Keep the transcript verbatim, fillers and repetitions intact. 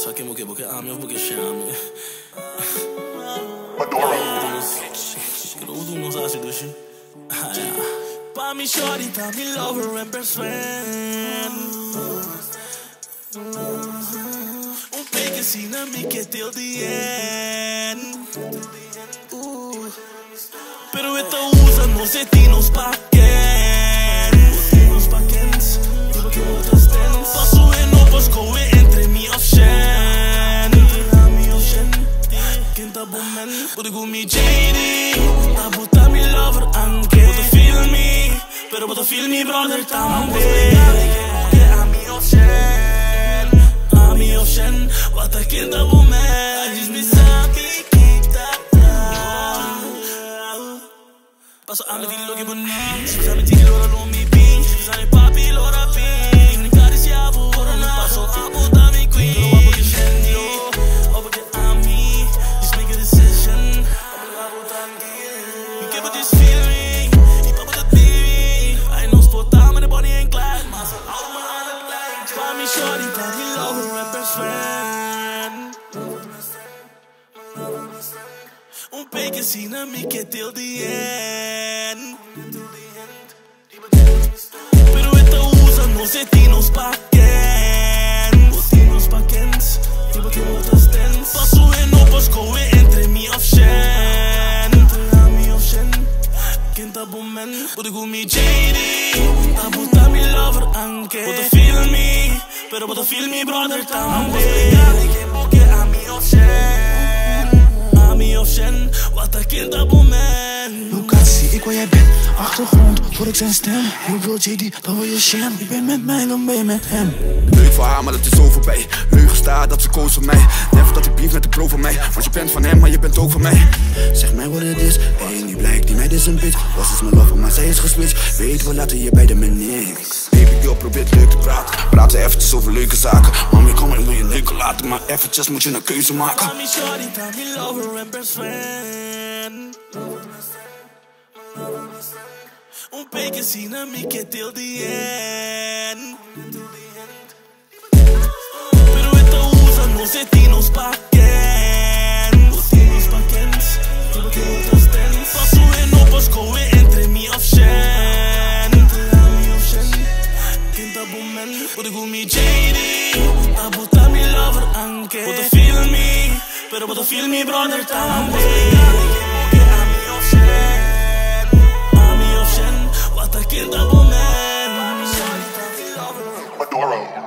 Só que porque porque ame ou porque chame. Quero tudo nos ácidos. Pa mi shorty, tá mi lover and best friend. Um fake assim na me que till the end. Uh. Pero esta usa no se tinos pa quem. Os pa quens. Tipo que outras tens. Passo e não posso correr entre mi of Shan. Mi of Shan. Quem tá bom man. Pode com mi J D. A botar mi lover anche. Pode feel me. Pero pode feel me brother também. A mi of Shan. A mi of Shan. Wat a quem tá bom man. Diz me sabe que tá. Passo a me di lo che bonito. Scusa mi ti loro non mi pinch. Scusa mi papi loro ping. Mi cari si lavoro. Non passo a buttami qui. Lo guapo che scendi. O perché ami. Just make a decision. A buttami qui. Mi che pot this feeling. I papo da T V. I know spota me ne body and glad. Ma so out my other line. Pa mi shorty, pa mi lover and best friend. Um fake assim na me que till the end. Pero esta usa no se tinos pa quem. Os tinos pa quens. Tipo que outras tens. Passo e não posso correr entre mi of Shan. Entre mi of Shan. Quem tá bom man. Pode com mi J D. A botar mi lover anche. Pode feel me. Pero pode feel me brother também. Porque a mi of Shan. A mi of Shan. Wat a kind tá bom man. Locatie, ik waar jij bent. Achtergrond, voor ik zijn stem. Ik wil J D, dan wil je Shan. Je bent met mij, dan ben je met hem. Leuk voor haar, maar dat is zo voorbij. Leugen staat dat ze koos voor mij. Never dat ik beef met de pro van mij. Want je bent van hem, maar je bent ook van mij. Zeg mij wat het is, hey, nu blijkt die meid is een bitch. Was is mijn lover, maar zij is geswitcht. Weet, we laten je beiden met niks. Baby girl, probeert leuk te praten. Praten eventjes over leuke zaken. Mami, kom, ik wil je leuker laten. Maar eventjes moet je een keuze maken. Pa mi shorty, pa mi lover and best friend. Um fake assim na me que till the end. Pero esta usa no se tinos pa quem. Os tinos pa quens. Tipo que outras tens. Passo e não posso correr entre mi of Shan. Entre mi of Shan. Quem tá bom man. Pode com mi J D. A botar mi lover anche. Pode feel me. Pero pode feel me brother também. Porque a mi of Shan. What a kid, double man. Adoro.